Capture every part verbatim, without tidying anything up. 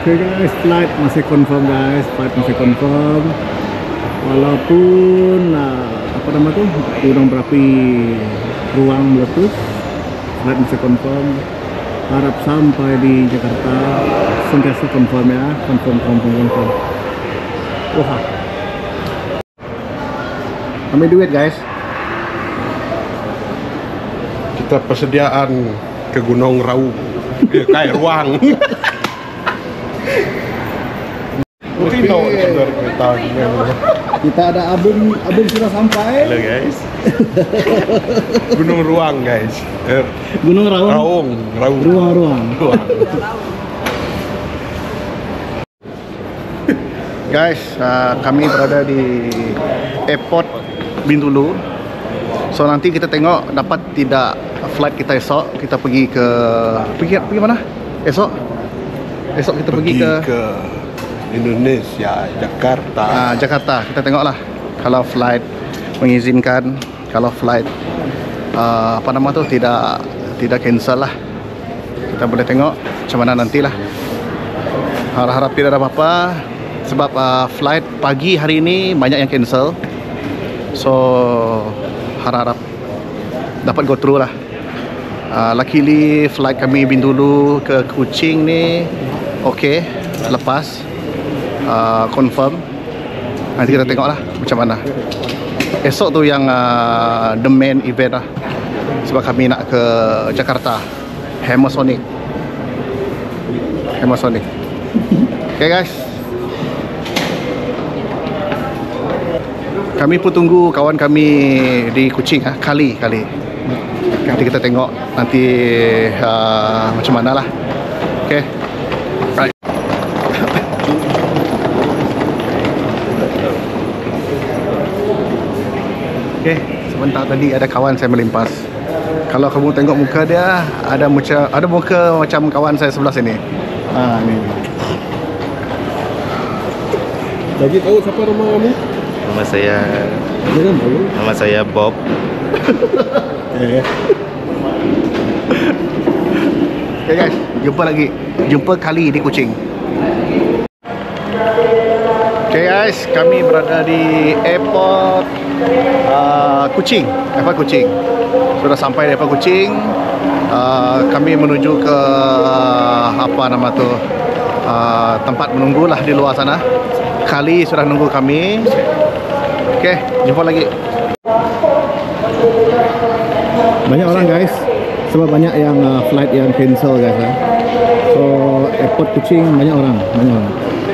Oke guys, flight masih confirm guys, flight masih confirm. Walaupun uh, apa nama tuh gunung berapi ruang meletus, flight masih confirm. Harap sampai di Jakarta sentiasa confirm ya, confirm confirm confirm. Wah, ambil duit guys. Kita persediaan ke Gunung Raung, eh, kayak ruang. Mungkin tahu kita Kita ada Abung, Abung sudah sampai. Halo guys. Gunung Ruang guys. Er, Gunung Raung. Raung, Raung. Ruang, ruang. Ruang. Guys, uh, kami berada di airport Bintulu. So nanti kita tengok dapat tidak flight kita esok. Kita pergi ke pergi pergi mana? Esok. Esok kita pergi, pergi ke, ke Indonesia, Jakarta. uh, Jakarta. Kita tengoklah kalau flight mengizinkan, kalau flight uh, apa nama tu tidak tidak cancel lah. Kita boleh tengok macam mana nantilah. Harap-harap tidak ada apa-apa. Sebab uh, flight pagi hari ini banyak yang cancel. So harap-harap dapat go through lah. uh, Luckily flight kami Bintulu ke Kuching ni okay, lepas uh, confirm. Nanti kita tengok lah macam mana. Esok tu yang uh, the main event lah. Sebab kami nak ke Jakarta, Hammersonic. Hammersonic. Okay guys, kami pun tunggu kawan kami di Kuching ah, Kali Kali. Nanti kita tengok nanti uh, macam mana lah. Okay. Right. Okay, sebentar tadi ada kawan saya melimpas. Kalau kamu tengok muka dia, ada macam ada muka macam kawan saya sebelah sini. Ah ni. Lagi tahu siapa rumah kamu? Nama saya Jangan tahu. Nama saya Bob. Okay. Okay guys, jumpa lagi. Jumpa kali di Kuching. Okay guys, kami berada di airport uh, Kuching. Airport Kuching. Sudah sampai di airport Kuching. Uh, kami menuju ke uh, apa nama tu uh, tempat menunggulah di luar sana. Kali sudah nunggu kami. Okay, jumpa lagi. Banyak orang guys, sebab banyak yang uh, flight yang cancel guys ya. So airport Kuching banyak orang, banyak orang.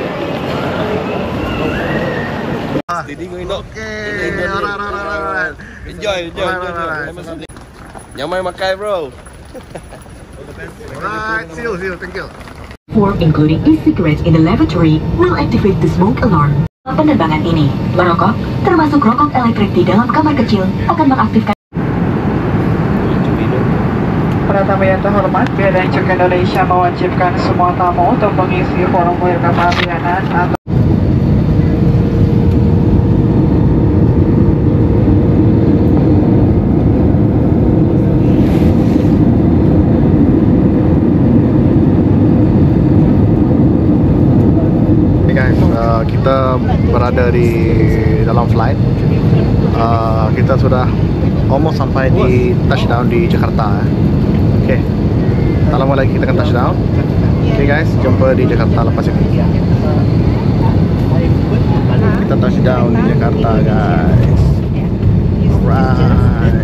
Okay. Enjoy, enjoy, enjoy. Nyamai makai bro. Alright, see you, see you, thank you. Form including e-cigarettes in the lavatory will activate the smoke alarm. Penerbangan ini, merokok, termasuk rokok elektrik di dalam kamar kecil, akan mengaktifkan. Para tamu yang terhormat, Bea dan Cukai Indonesia mewajibkan semua tamu untuk mengisi formulir kepabeanan atau kita berada di dalam flight. Uh, kita sudah almost sampai di touchdown di Jakarta. Okay, tak lama lagi kita akan touchdown. Okay guys, jumpa di Jakarta lepas ini. Kita touchdown di Jakarta guys. Alright.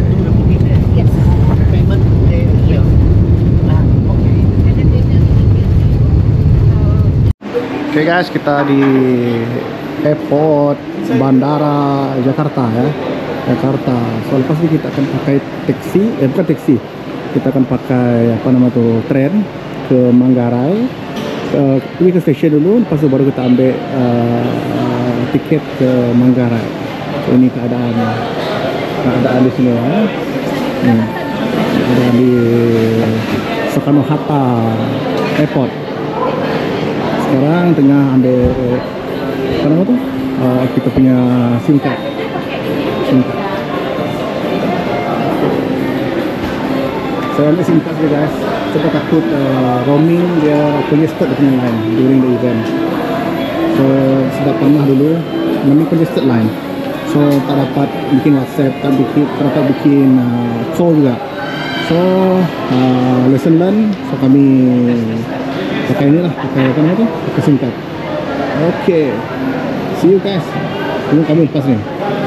Oke okay guys, kita di airport bandara Jakarta ya, Jakarta. So lepas ini kita akan pakai taksi, eh bukan taksi, kita akan pakai apa nama tuh tren ke Manggarai, uh, pergi ke stesen dulu, lepas itu baru kita ambil uh, uh, tiket ke Manggarai. So ini keadaan keadaan di sini ya, hmm. keadaan di Soekarno Hatta Airport. Sekarang tengah ambil apa nama tu? Uh, kita punya SIM card. SIM card. Saya ambil SIM card dulu guys. sebab takut uh, roaming dia congested dengan line during the event. So sudah pernah dulu memang congested line. So tak dapat bikin WhatsApp, tak bikin, tak dapat bikin uh, call juga. So uh, lesson learn. So kami pakai ini lah, pakai apa namanya tu? Pakai SIM card. Okay, see you guys. Tunggu kami lepas ni.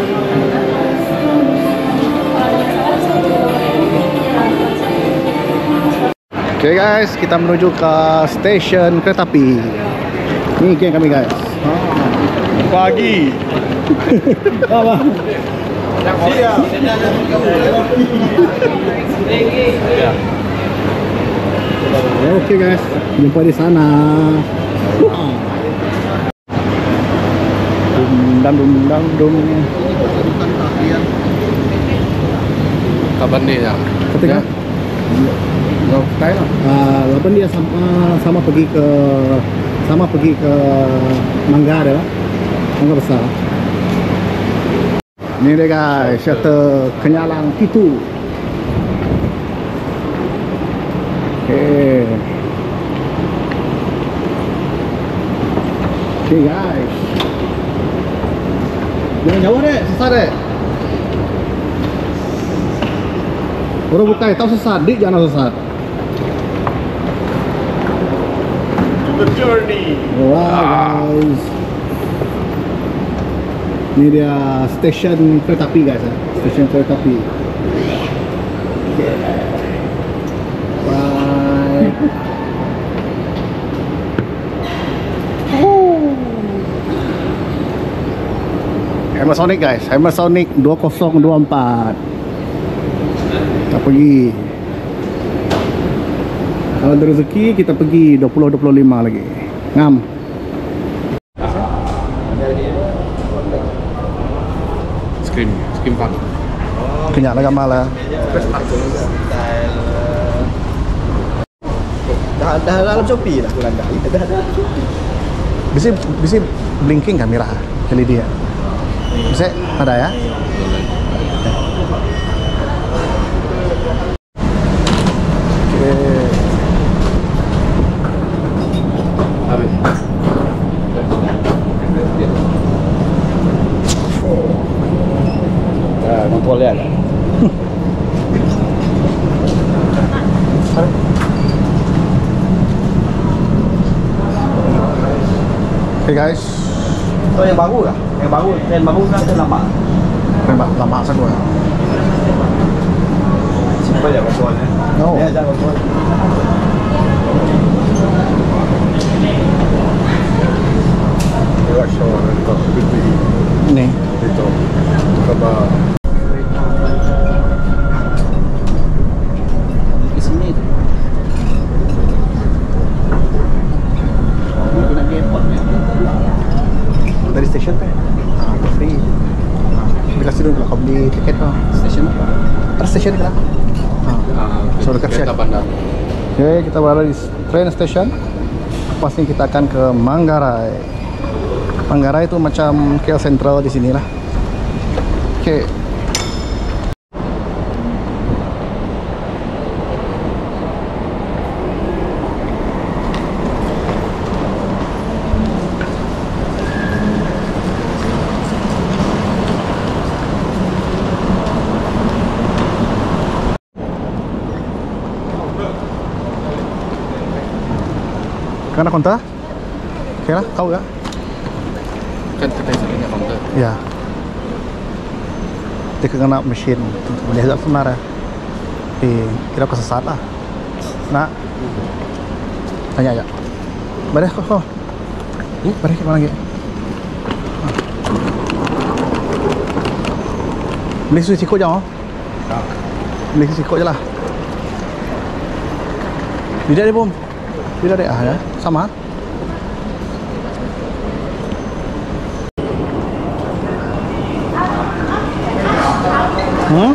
Okay guys, kita menuju ke stesen kereta api. Ni geng kami guys. Pagi. Apa? Okay guys, jumpa di sana. Dum dum dum dum. Kapan ni ya? Ketika uh, lapan dia sama sama pergi ke sama pergi ke Manggarai lah, Mangga Besar. Ni dia guys, shuttle Kenyalang Pitu. Okay. Okay guys. Jangan jauh deh, sesat deh. Orang bukai tahu sesat, dik jangan sesat. The journey. Wow guys. Ini dia stesen kereta api guys, eh. Stesen kereta api. Bye. Hammersonic guys, Hammersonic dua kosong dua empat. Kita pergi. Kalau ada rezeki kita pergi dua puluh dua puluh lima lagi. Ngam. Screen, screen park. Kenyak lah gambar lah. Dah dah dalam Shopee lah bulan dah. Dah dah. Bisa bisa blinking kamera L E D ya. Bisa ada ya? Kontrol dia lah. Hey guys, Oh yang baru lah? Yang baru, yang baru kan ada lama. lama lama sangat gua. Simple je kontrolnya. No. Dia ajar kontrol. Lewat show nak pergi Nih. itu kabar. Di sini. Oh, nak ke airport ni. Dari stesen teh. Ah, free. Dikasih dulu kalau kau beli tiket tuh. Stesen apa? Terus stesen kan? Ah. So dekat kereta Syekh. bandar. Oke, kita berada di train station. Pasti kita akan ke Manggarai. Manggarai itu macam K L Central di sini lah. Oke. Kena konta? Oke lah, kau ya? Kan kita punya counter. Ya. Dia kena mesin. Dia agak sebenarnya. Tapi kira kesesat lah. Nak? Tanya aja. Balik kok kok. Hmm? Balik kemana lagi? Beli susu cikgu je oh. Beli susu cikgu je lah. Tidak dia bom. Tidak deh ah ya. Sama. Hmm?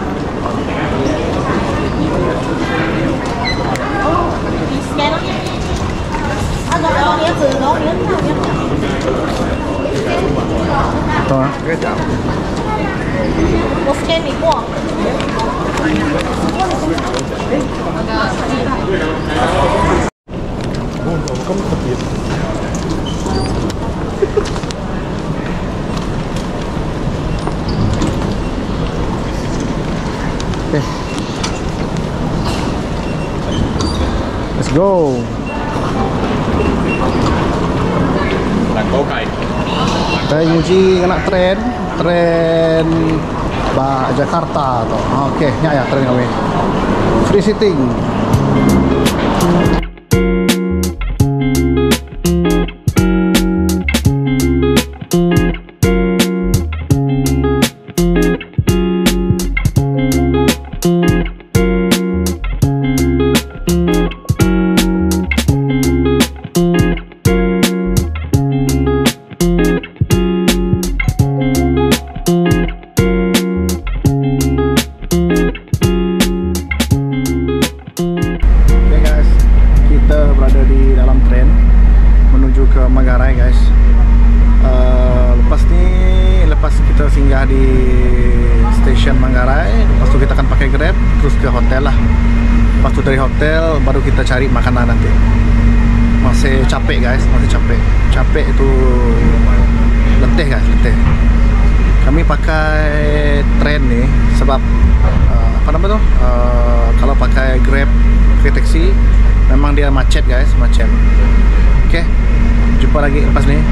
Tuh. 我 scan 你过。 Okay. Let's go. Saya uji nak tren, tren ba Jakarta tu. Okey, ni ya tren kami. Free sitting. Singgah di stesen Manggarai, lepas tu kita akan pakai Grab terus ke hotel lah. Lepas tu dari hotel baru kita cari makanan nanti. Masih capek guys, masih capek. Capek itu letih guys, letih. Kami pakai tren nih sebab uh, apa nama tuh? Uh, kalau pakai Grab, pakai taksi, memang dia macet guys, macet. Oke, jumpa lagi lepas nih.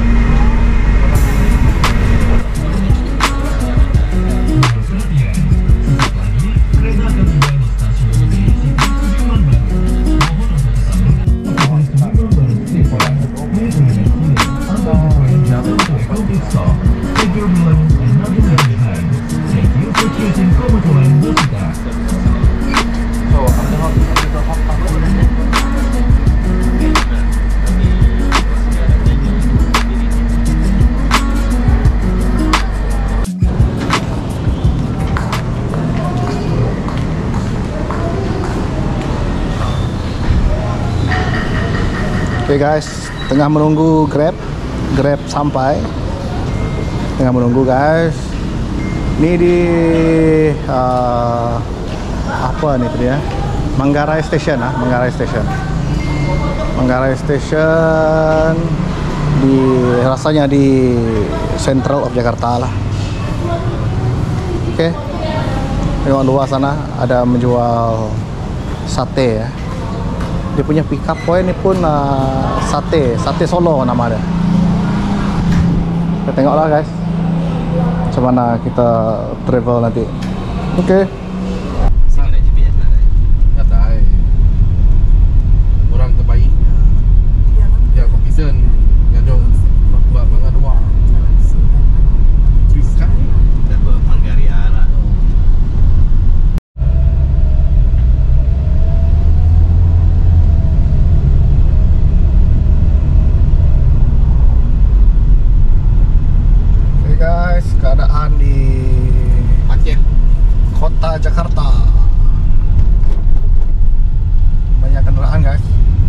Oke okay guys, tengah menunggu Grab, Grab sampai. Tengah menunggu guys. Ini di uh, apa nih tadi ya? Manggarai Station ah, Manggarai Station. Manggarai Station di rasanya di Central of Jakarta lah. Oke. Okay. Tengok luar sana ada menjual sate ya. Dia punya pick up point ni pun uh, sate, sate Solo nama dia. Kita tengoklah guys, macam mana kita travel nanti. Oke. Okay. Orang terbaik. Ya confident. Ngajong buat bangat dua. Bukan. Dapat Manggarai lah. Guys, keadaan di Aceh, kota Jakarta, banyak kendaraan guys.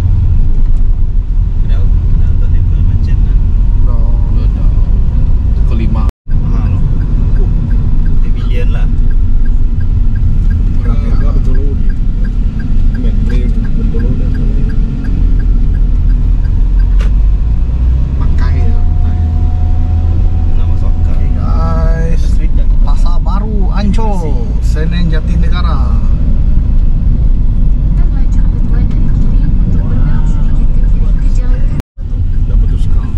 Dah dah tak ada macet lah. Dah dah kelima. Mahal. Bilion lah. Enggak betul dia. Mek beli betul dah. Pakai ya. Pasar Baru Ancol, Senen Jatinegara. Dah betul sekali.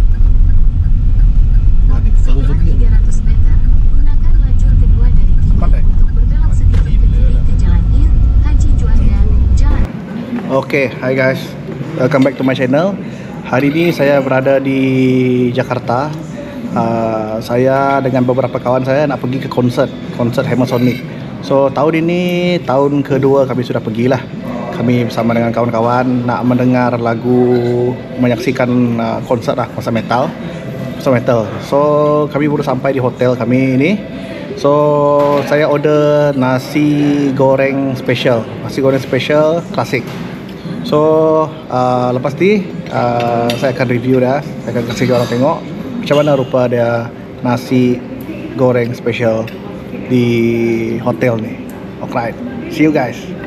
tiga ratus meter, gunakan lajur kedua dari kiri untuk berbelok sedikit ke kiri ke Jalan Ir Haji Juanda, Jalan. Oke, okay, hi guys, welcome back to my channel. Hari ini saya berada di Jakarta. Uh, saya dengan beberapa kawan saya nak pergi ke konsert, konsert Hammersonic. So tahun ini tahun kedua kami sudah pergilah. Kami bersama dengan kawan-kawan nak mendengar lagu, menyaksikan uh, konsert lah, konsert metal, konsert metal. So kami baru sampai di hotel kami ini. So saya order nasi goreng special, nasi goreng special klasik. So uh, lepas ni uh, saya akan review dah, saya akan kasih orang tengok macam mana rupa dia nasi goreng special di hotel ni. Alright, see you guys.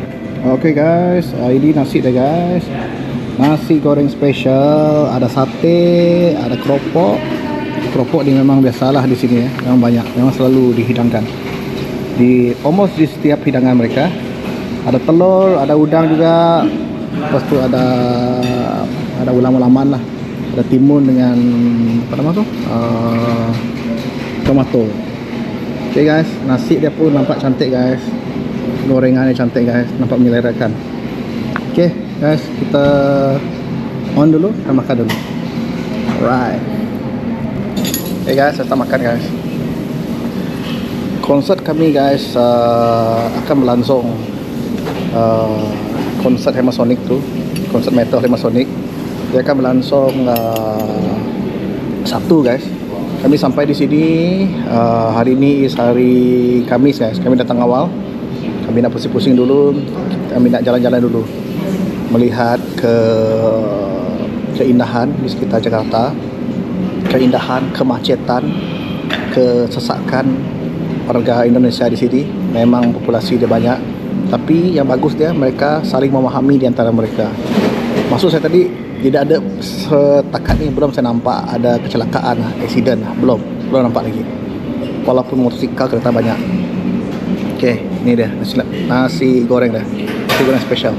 Oke guys, uh, ini nasi deh guys. Nasi goreng spesial, ada sate, ada keropok. Keropok ini memang biasalah di sini ya, memang banyak, memang selalu dihidangkan. Di almost di setiap hidangan mereka. Ada telur, ada udang juga. Lepas tu ada ada ulam-ulaman lah. Ada timun dengan apa nama tu? Uh, tomato. Oke okay guys, nasi dia pun nampak cantik guys. Gorengannya cantik guys, nampak menyelerakan. Oke okay, guys, kita on dulu, kita makan dulu. Alright. Oke okay guys, kita makan guys. Konsert kami guys uh, akan berlangsung uh, konsert Hemasonic tu, konsert metal Hemasonic. Dia akan berlangsung uh, Sabtu guys. Kami sampai di sini uh, hari ini is hari Kamis guys. Kami datang awal. Kami nak pusing-pusing dulu. Kami nak jalan-jalan dulu, melihat ke keindahan di sekitar Jakarta, keindahan, kemacetan, kesesakan warga Indonesia di sini. Memang populasi dia banyak, tapi yang bagus dia mereka saling memahami di antara mereka. Maksud saya tadi, tidak ada setakat ni belum saya nampak ada kecelakaan, accident, belum belum nampak lagi. Walaupun motosikal kereta banyak. Okey, ini dia nasi, nasi goreng dah. Nasi goreng spesial.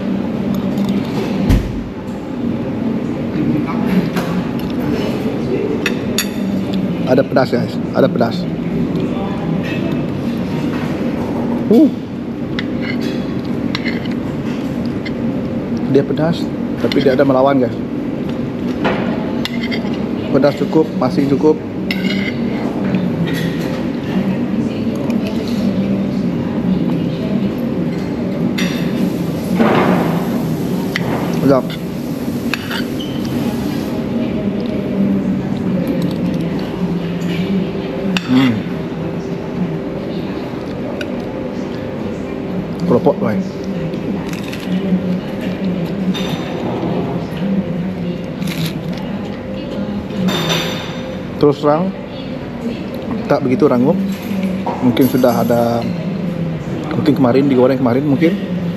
Ada pedas guys, ada pedas. Uh. Dia pedas, tapi dia ada melawan guys. Pedas cukup, masih cukup. Sedap. Hmm. Keropok guys. Terus terang tak begitu rangup. Mungkin sudah ada, mungkin kemarin digoreng kemarin mungkin.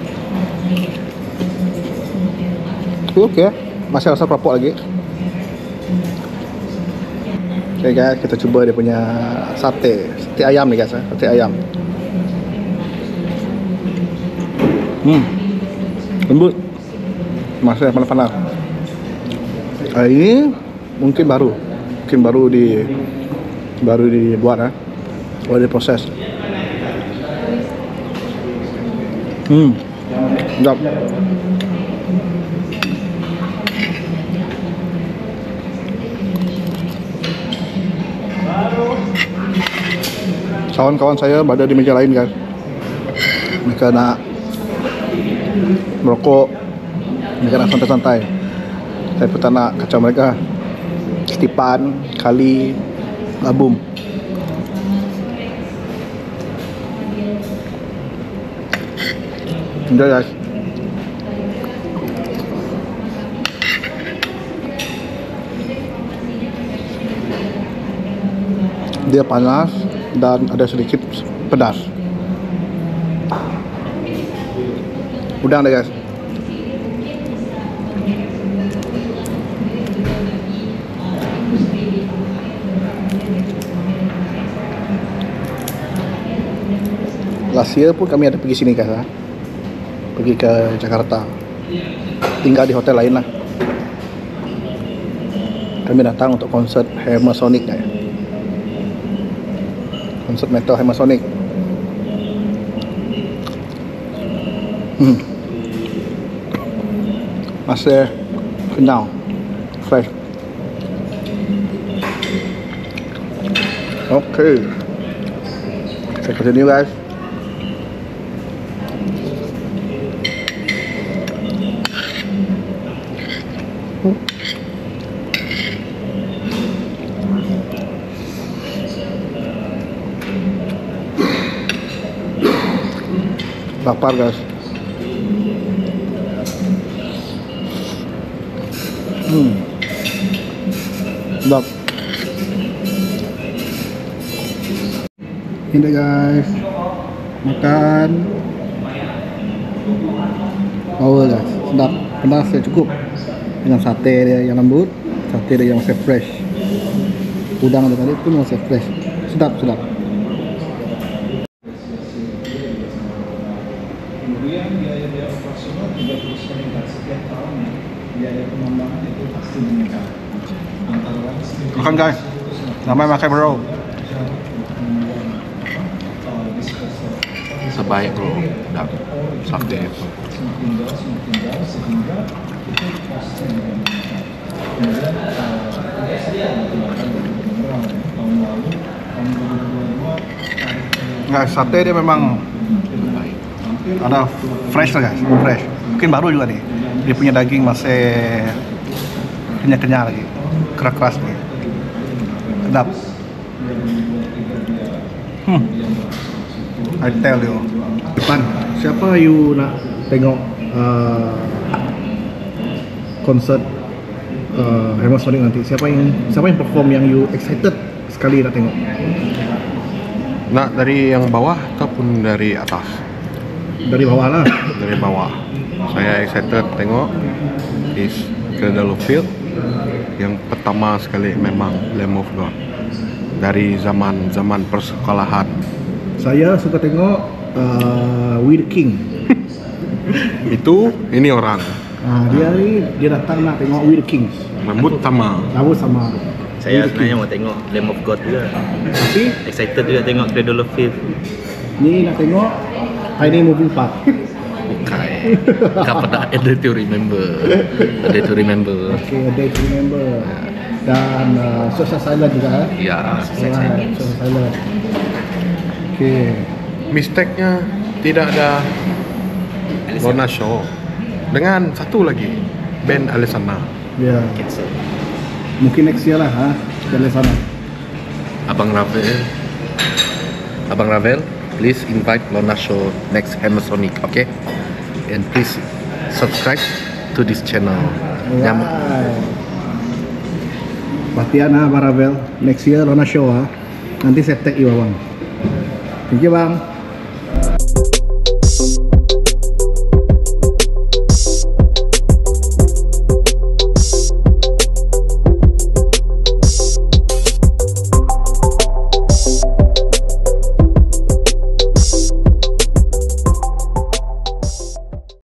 Oke, okay. Masih rasa keropok lagi. Oke okay guys, kita coba dia punya sate, sate ayam nih guys, sate ayam. Hmm, lembut, masih panas-panas. Hari ini mungkin baru. Mungkin baru di baru dibuat ya, baru diproses. Hmm, sedap. Kawan-kawan saya berada di meja lain kan, mereka nak merokok, mereka nak santai-santai. Saya pun tak nak kacau mereka. Ketipan, kali, album. Enjoy guys. Dia panas dan ada sedikit pedas. Udang deh guys. Last year pun kami ada pergi sini guys, ha? Pergi ke Jakarta, tinggal di hotel lain lah. Kami datang untuk konsert Hemasonic ya. Konsert metal Hemasonic. Hmm. Masih kenyang, fresh. Oke, okay. Kita continue guys. Lapar guys. Hmm. Sedap. Ini guys, makan. Power guys, sedap, pedas ya cukup. Dengan sate dia yang lembut, sate dia yang masih fresh. Udang dia tadi pun masih fresh. Sedap, sedap. Kemudian biaya biaya operasional tiga terus meningkat setiap tahunnya. Biaya penambangan itu pasti meningkat. Antara lain Makan guys, namanya makan bro. Sebaik bro, dak sate itu. semakin jauh semakin jauh sehingga itu costnya kemudian tidak saya menggunakan tahun lalu tahun dua ribu dua puluh dua Guys, sate dia memang ada fresh lah guys, fresh. Mungkin baru juga nih. Dia punya daging masih kenyal-kenyal lagi, keras-keras nih. Sedap. Hmm. I tell you. Depan, siapa you nak tengok uh, konsert uh, Hammersonic nanti? Siapa yang siapa yang perform yang you excited sekali nak tengok? Nak dari yang bawah ataupun dari atas? Dari bawah lah. Dari bawah. Saya excited tengok is Cradle of Filth. Yang pertama sekali memang Lamb of God. Dari zaman zaman persekolahan. Saya suka tengok uh, We the King. Itu ini orang Nah, dia ni dia datang nak tengok We the Kings. rambut sama. Tahu sama. Saya We the sebenarnya King. mau tengok Lamb of God juga. Tapi Excited juga tengok Cradle of Filth. ni nak tengok Tiny Moving Park. Okay. Kepada A Day to Remember. A Day to Remember. Okay, A Day to Remember. Dan uh, Social Silent juga eh. Ya, Alright, Social Silent. Okay. Mistake-nya tidak ada Lorna Shaw dengan satu lagi band Alesana. Ya. Mungkin next year lah ha. Dari sana. Abang Ravel. Abang Ravel, please invite Lorna Shaw next Hammersonic, okay? And please subscribe to this channel. Nyam- Alright. Perhatian ha Bang Ravel. Next year Lorna Show ha. Nanti saya tag you bang. Thank you bang.